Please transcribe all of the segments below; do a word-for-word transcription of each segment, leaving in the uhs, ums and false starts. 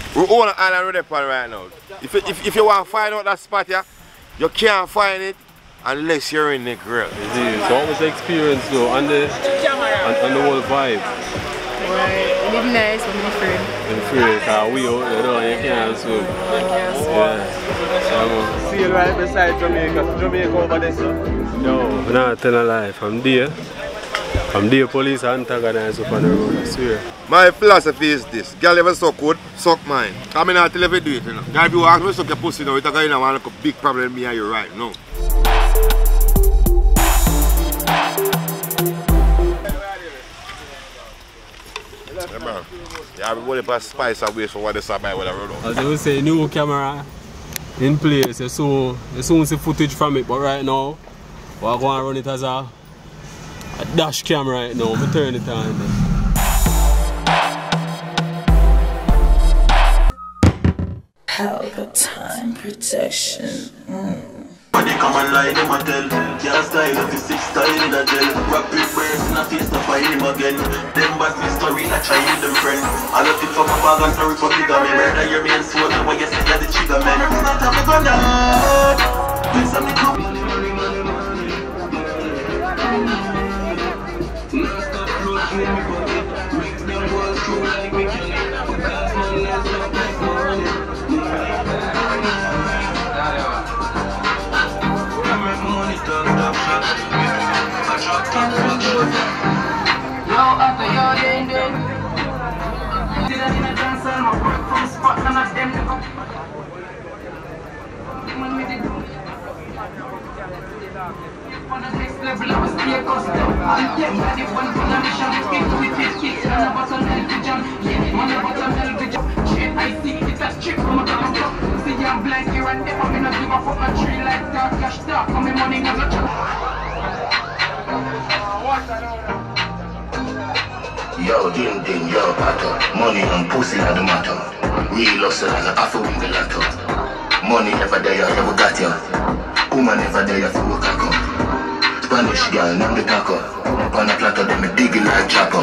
We own an island with that right now. If you, if, if you want to find out that spot here, you can't find it unless you're in the grill. Indeed. So what was the experience though on the on, on the whole vibe? Right, it is nice, but I'm afraid. I'm afraid because we out there, though, you can't swim. Yeah. Um, See you right beside Jamaica. Jamaica over there, sir. No, I'm not telling a lie. From there, from there, police antagonize up on the road, I swear. My philosophy is this: girl ever suck good, suck mine. I mean, I'll tell you if you do it, you know. Girl, if you ask me to suck your pussy now, it's going to have a big problem with me and you right now. Yeah, man. Yeah, we want to spice away for what they say by what I wrote. As I would say, new camera in place, so you soon see footage from it, but right now, we're going to run it as a, a dash cam right now. We turn it on. Palpatine protection. Mm. They come and lie, them a tell. Can't style of the six style in a gel. Rapid burst in a face to find him again. Them bad mystery, I try with them friend. I love it from a bag and sorry for bigger me. Murder your main soul, and when you say you're the trigger man. I'm not a gun down. When something come. Money, money, money, money. Non-stop flow in my pocket. Makes them go through like we can. Because money is not like money. Yo, after your day, then did I in a dance and my work from spot and I them to go. When we did on the next level, I was stay custom. And them ready for the mission. Kick with his kicks and a button hell to jump. Yeah, man, a button hell to jump. Shit, I see it's a trick from a gun. See, I'm blank here and them. I'm in a give a fuck a tree like that. Cash dark, coming money as a chop. Yo, ding ding, yo, patter. Money and pussy are the matter. Real hustle and I have to win the lotto. Money never there, you never got ya. Woman never there, you have to work a cup. Spanish girl, name the taco. On a platter, them a dig it like chopper.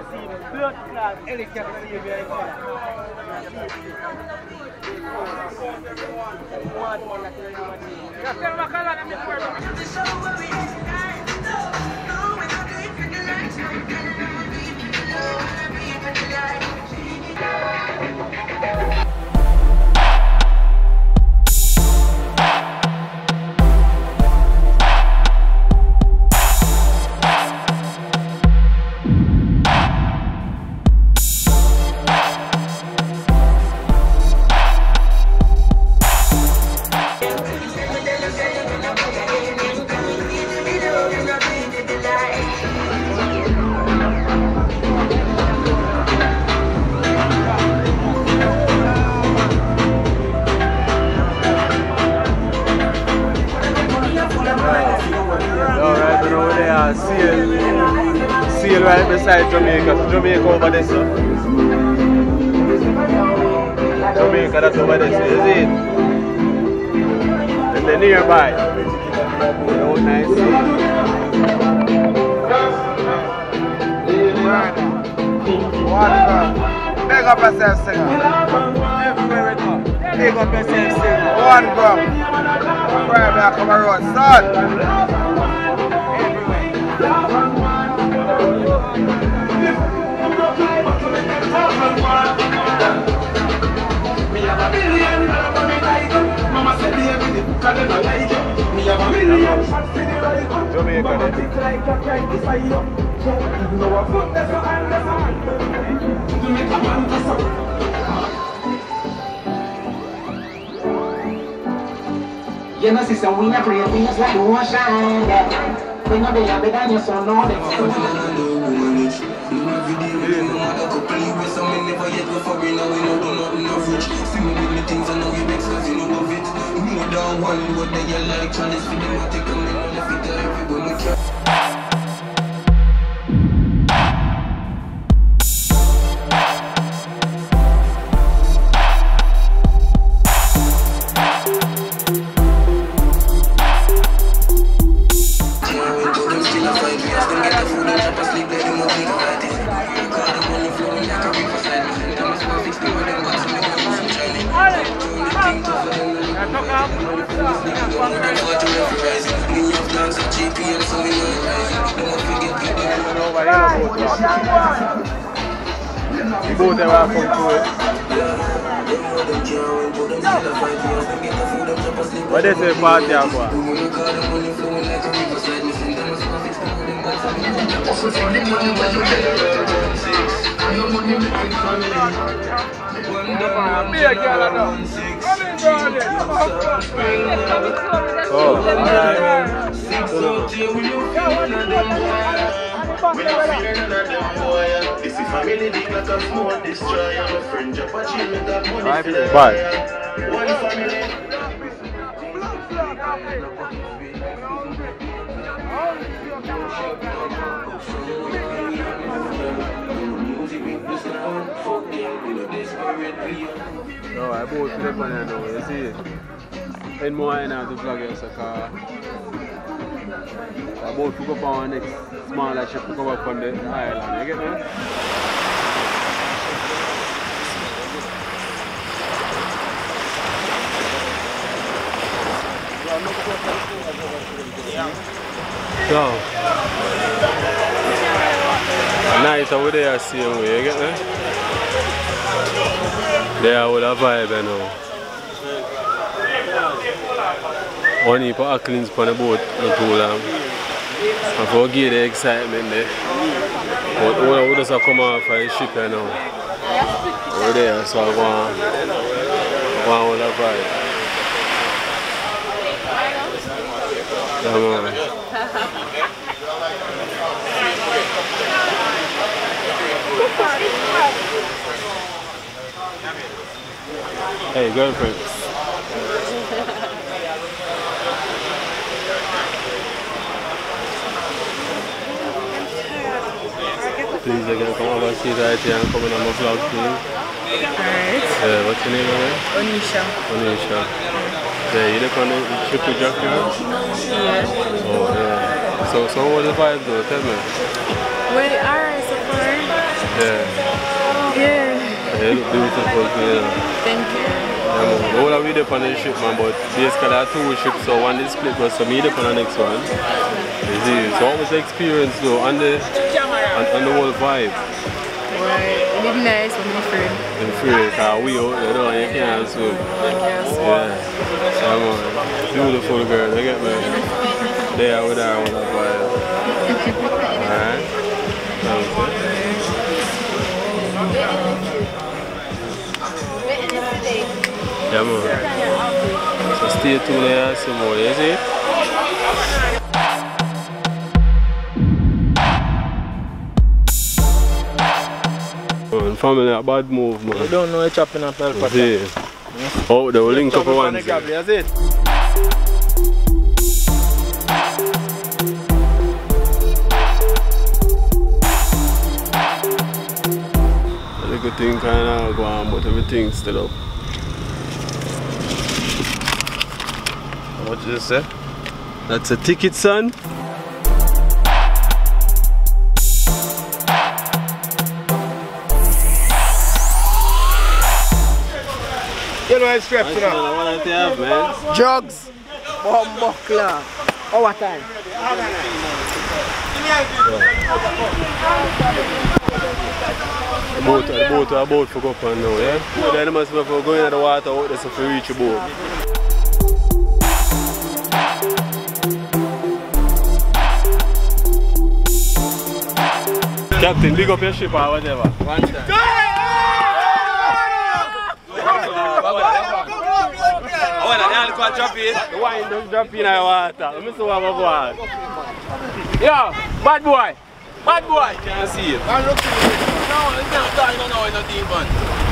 Seal right beside Jamaica. Jamaica over there, sir. Jamaica, that's over there, sir. Is it? And then nearby. Oh, nice. One big up yourself, singer. Big up yourself, singer. One bro. Right back, come around, son. Me have a million money like Mama said me everything, cause they not like it. Me have a million shots for the right. Mama think like a cry beside you. You know a foot that's a hand that's a hand. To make a man to suffer. You know, sister, we not play things like ocean. We know they have better than you, so no, they never yet go for we know we know do nothing of rich. See me with me things I know you vex cause you know of it. More than one, but then you like Charlie's for them I take them in on the fit of everyone we care. Sleep, let him know we got it. God, I'm on the floor like a river slide. Them is perfect, still them watching me. The boat ever come through it. What they say party about? Oh, alright. Bye. No, I bought the one now, you see. And more I have to vlog it, so car. I bought to go for our next smaller ship to go up on the island, you get me? So, night over there, same way, you get me? They are with a vibe, you know. One heap of cleans on the boat, not too long. And for give the excitement there. But we just come off of the ship, you know. Over there, so I want, want with a vibe. Come on. Hey, girlfriend. Please, I can come over see right here and come on my vlog, please. Alright. Yeah, what's your name again? Onisha. Onisha. Yeah, you look on the ship with Jack here? Yeah. Oh, yeah. So, so what the vibe though? Tell me. Well, alright, so far. Yeah. Yeah. Yeah, you look beautiful too. Thank you. Yeah, man. The whole of we up on the ship, man, but basically there are two ships, so one is split, but so me up on the next one. You see, so what was the experience though, and the, and, and the whole vibe? Well, it was nice when we free. In free, because we out, you know, you can't swim. Yeah. Yeah, man. Beautiful girl, you get me? They are with her, with her vibe. Alright? Sounds good. Yeah, man. So stay tuned there, some more, you see? Man, family, a bad move, man. You don't know you're chopping up El Pato. See? Oh, they will link up for one. That's it. The little thing kind of go on, but everything's still up. What did you say? That's a ticket, son. You know it's straps, you know. I want to have, man. Drugs. Bomb buckler. Oh, what time? The boat, the boat, the boat for go up and now, yeah? Then they must be for going in the water out there so to reach the boat. Captain, big up your ship or whatever. One time. Oh, the wine drop in. The wine don't drop in the water. Let me see what I'm going. Yo, bad boy. Bad boy. Can't see it. I'm looking at it. No, it's not dying. No, no, it's not even.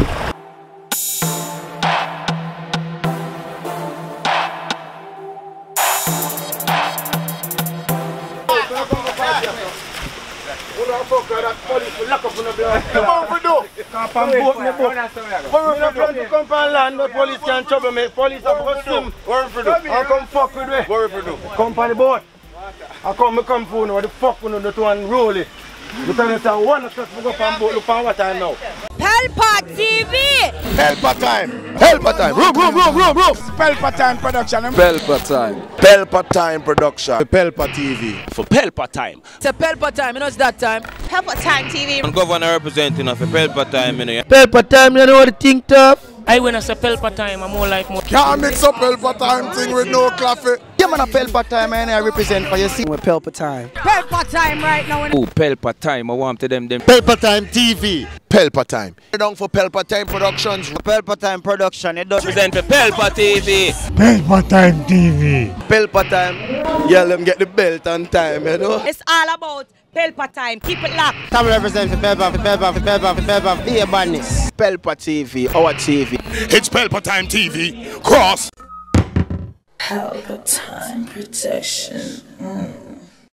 Come on for do. Come on boat me boat. What we from to come on land, but police can't trouble me. Police have to swim. What we do? I come fuck with me. What we do? Come on the boat. I come, I come for you. What the fuck we do to unroll it? You tell me say one o'clock we go on boat. Look on what time now. Helper T V. Helper time. Pelpa time. Room, room, room, room, room. Pelpa Time Production. Pelpa Time. Pelpa time production. Pelpa T V. For Pelpa Time. It's a Pelpa Time, you know it's that time. Pelpa Time T V. I'm governor representing of a Pelpa Time, you know. Pelpa Time, you know what the thing tough? I when I say Pelpa Time, I'm more like more. Can't mix up Pelpa Time thing with no coffee. Yeah, man, a Pelpa Time, and I represent for you. See, with Pelpa Time. Pelpa Time right now. Oh, Pelpa Time, I want to them them. Pelpa Time T V. Pelpa time. Down for Pelpa Time Productions. Pelpa Time Production. It does Represent for Pelpa T V. Pelpa Time T V. Pelpa Time. Yeah, let them get the belt on time, you know. It's all about Pelpa Time. Keep it locked. Come represent for Pelpa, for Pelpa, for Pelpa, for Pelpa. Be a badness. Pelpa T V, our T V. It's Pelpa Time T V. Cross. Pelpa Time Protection. Mm.